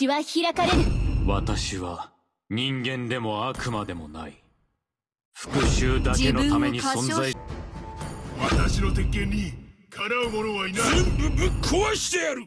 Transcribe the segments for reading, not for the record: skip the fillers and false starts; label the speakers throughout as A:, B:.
A: 道は開かれる。
B: 私は人間でも悪魔でもない。復讐だけのために存在。
C: 私の鉄拳にかなう者はいない。全部ぶっ壊してやる。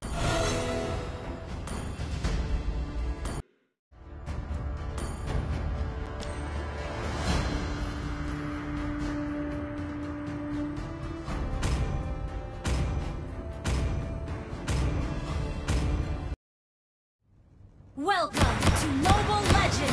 A: Welcome to Mobile Legends!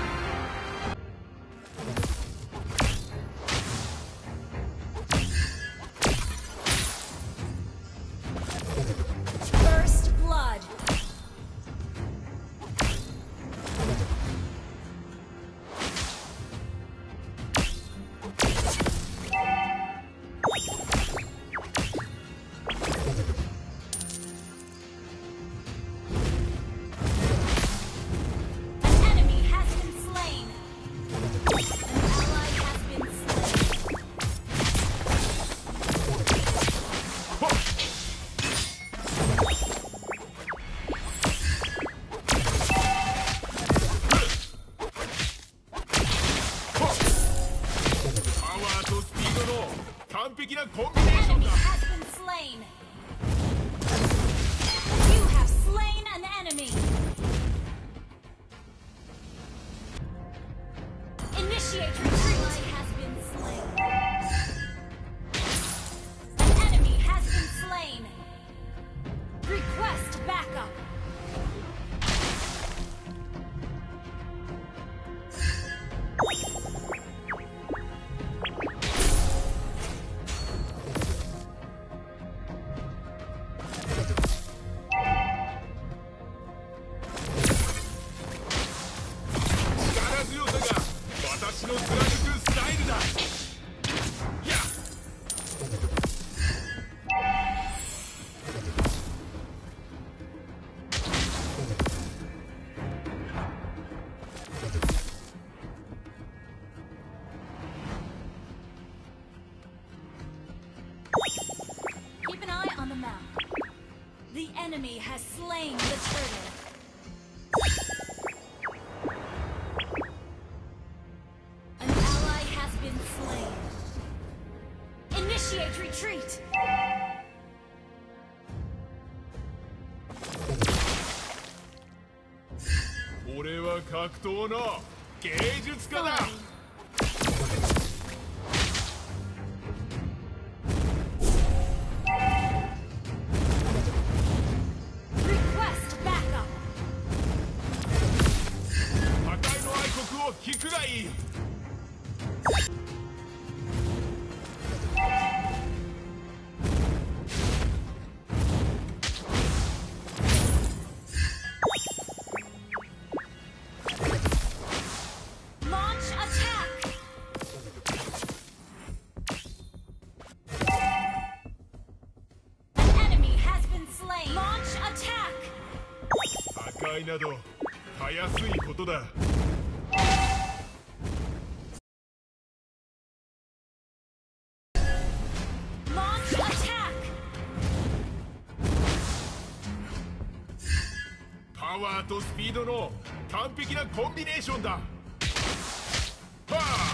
A: First Blood. Keep an eye on the map. The enemy has slain the turtle. An ally has been slain. Initiate retreat.
C: 俺は格闘の芸術家だ。聞くがいい。破壊などたやすいことだ。パワーとスピードの完璧なコンビネーションだ。はあ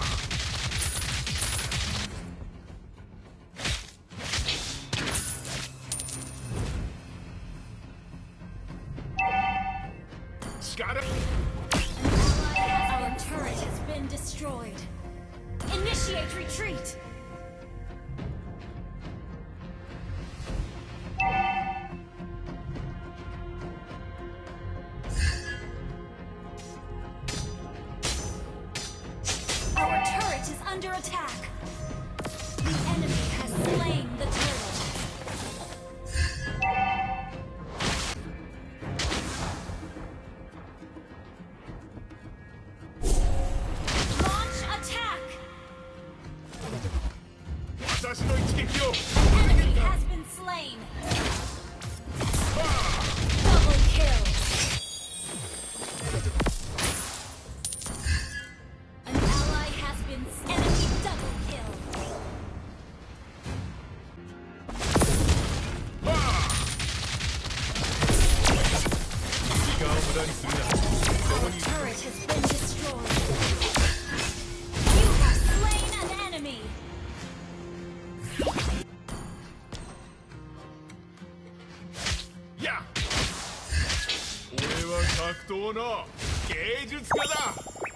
A: Our turret has been destroyed. Initiate retreat. Our turret is under attack. The enemy has slain the turtle. Enemy has been slain. Double kill. An ally has been enemy double kill.
C: 闘の芸術家だ。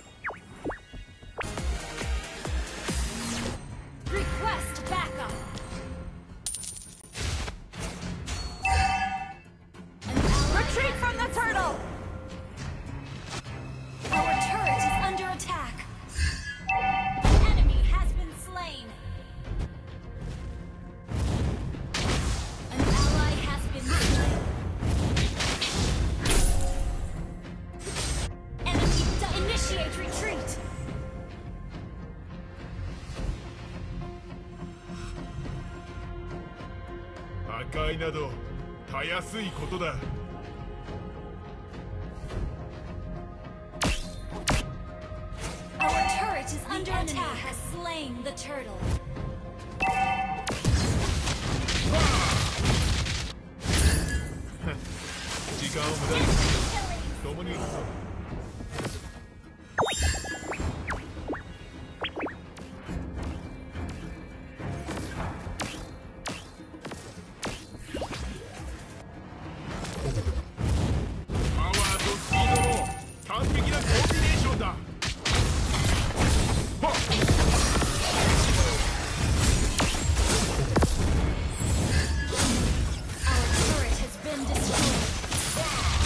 A: Request backup. Retreat from the turtle. Our turret is under attack. An enemy has been slain. An ally has been slain. Enemy initiate retreat.
C: 破壊などたやすいことだ。
A: Our turret is under attack. Has slain the turtle.
C: 時間を無駄に共に行くぞ。 パワーとスピードの完璧なコーディネーションだ。
A: Our turret has been destroyed.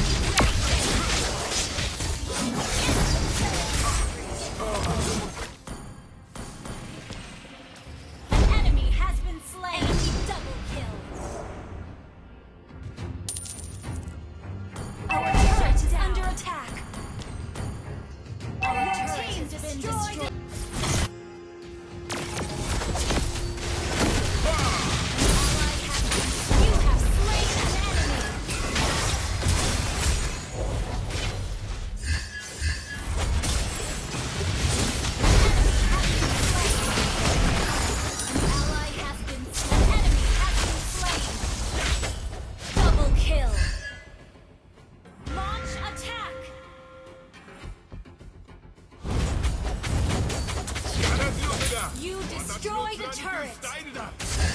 A: An enemy has been slain. Enemy double kill. Our turret is under attack. Our turret has been destroyed. You have slain an enemy. An ally has been slain. An enemy has been slain. Double kill. Launch attack.
C: 力強さが
A: You
C: 私の
A: destroyed
C: 貫
A: a
C: く
A: turret.
C: スタイルだ。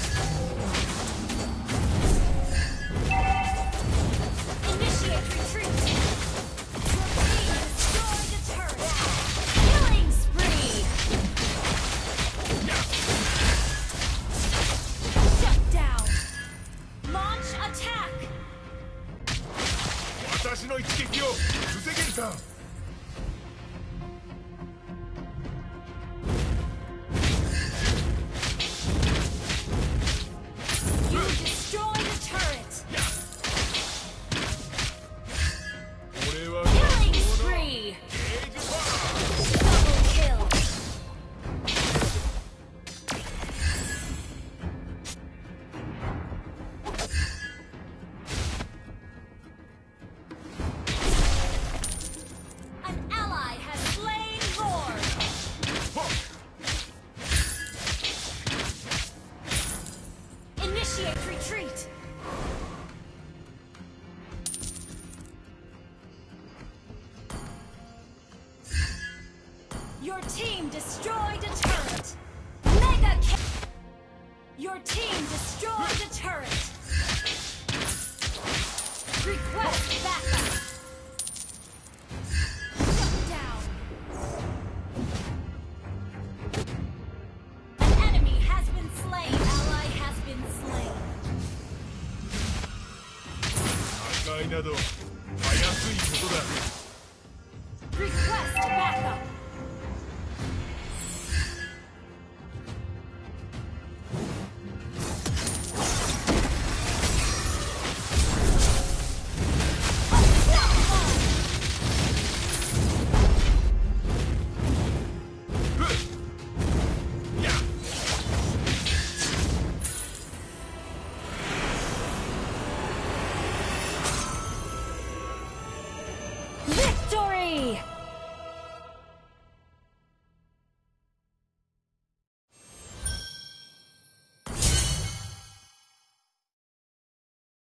A: Initiate retreat. Your team destroyed a turret. Killing spree. Shut down. Launch attack.
C: 私の一撃を防げるか。
A: You destroyed a turret.
C: 俺は
A: Killing
C: 芸
A: spree.
C: 術だ。
A: Double kill. An ally has slain Lord. Initiate retreat. Your team destroyed a turret. Mega kill. Your team destroyed a turret. Request backup. Shut down. An enemy has been slain. Ally has been slain.
C: 破壊などたやすいことだ。
A: Request backup. Victory!